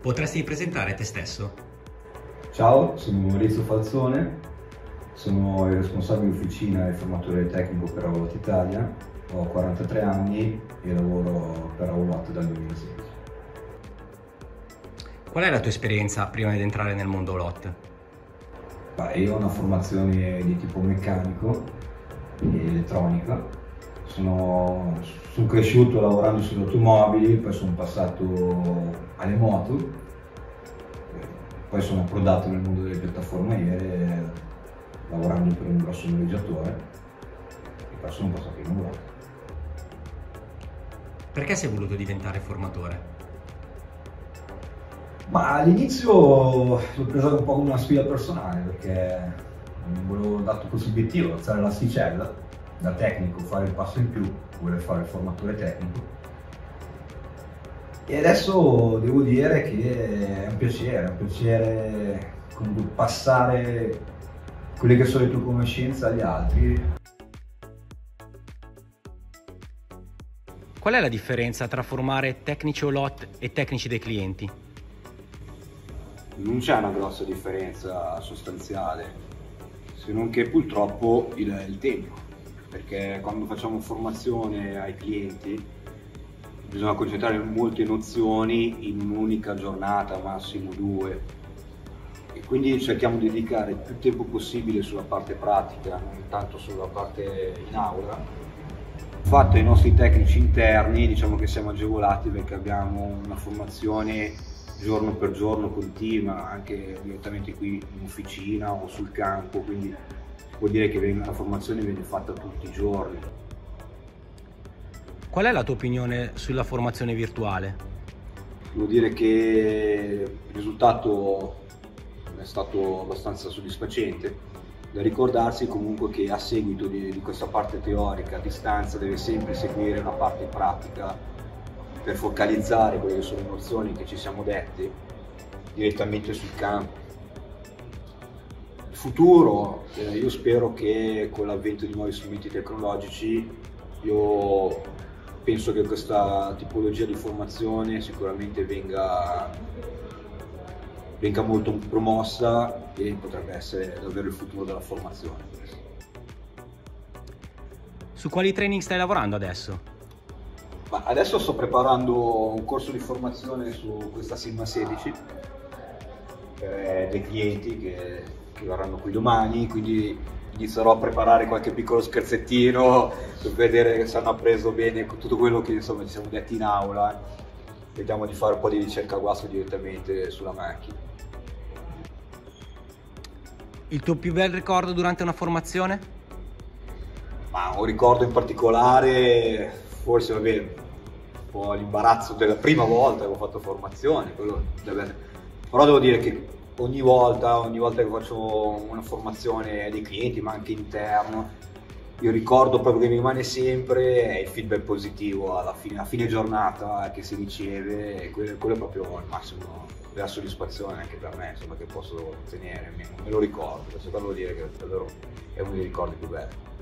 Potresti presentare te stesso? Ciao, sono Maurizio Falzone, sono il responsabile di ufficina e formatore tecnico per Aulot Italia, ho 43 anni e lavoro per Aulot dal 2016. Qual è la tua esperienza prima di entrare nel mondo Aulot? Io ho una formazione di tipo meccanico e elettronica, sono cresciuto lavorando sulle automobili, poi sono passato alle moto, poi sono approdato nel mondo delle piattaforme aeree lavorando per un grosso noleggiatore e poi sono passato in Europa. Perché sei voluto diventare formatore? Ma all'inizio l'ho preso un po' come una sfida personale perché mi volevo dato questo obiettivo, alzare l'asticella, da tecnico fare il passo in più, voler fare il formatore tecnico. E adesso devo dire che è un piacere comunque passare quelle che sono le tue conoscenze agli altri. Qual è la differenza tra formare tecnici Aulot e tecnici dei clienti? Non c'è una grossa differenza sostanziale, se non che purtroppo il tempo, perché quando facciamo formazione ai clienti bisogna concentrare molte nozioni in un'unica giornata, massimo 2, e quindi cerchiamo di dedicare il più tempo possibile sulla parte pratica, non tanto sulla parte in aula. Infatti ai nostri tecnici interni diciamo che siamo agevolati perché abbiamo una formazione giorno per giorno continua, anche direttamente qui in officina o sul campo, quindi vuol dire che la formazione viene fatta tutti i giorni. Qual è la tua opinione sulla formazione virtuale? Devo dire che il risultato è stato abbastanza soddisfacente. Da ricordarsi comunque che a seguito di questa parte teorica a distanza deve sempre seguire una parte pratica per focalizzare quelle che sono le nozioni che ci siamo detti direttamente sul campo. Il futuro, io spero che con l'avvento di nuovi strumenti tecnologici, io penso che questa tipologia di formazione sicuramente venga molto promossa e potrebbe essere davvero il futuro della formazione. Su quali training stai lavorando adesso? Adesso sto preparando un corso di formazione su questa Sigma 16 per dei clienti che verranno qui domani, quindi inizierò a preparare qualche piccolo scherzettino per vedere se hanno appreso bene tutto quello che insomma ci siamo detti in aula. Vediamo di fare un po' di ricerca guasto direttamente sulla macchina. Il tuo più bel ricordo durante una formazione? Un ricordo in particolare, forse un po' l'imbarazzo della prima volta che ho fatto formazione, però devo dire che ogni volta che faccio una formazione dei clienti, ma anche interno, il ricordo proprio che mi rimane sempre è il feedback positivo a fine giornata che si riceve, e quello è proprio il massimo della soddisfazione anche per me, insomma, che posso ottenere, me lo ricordo, questo devo dire che davvero è uno dei ricordi più belli.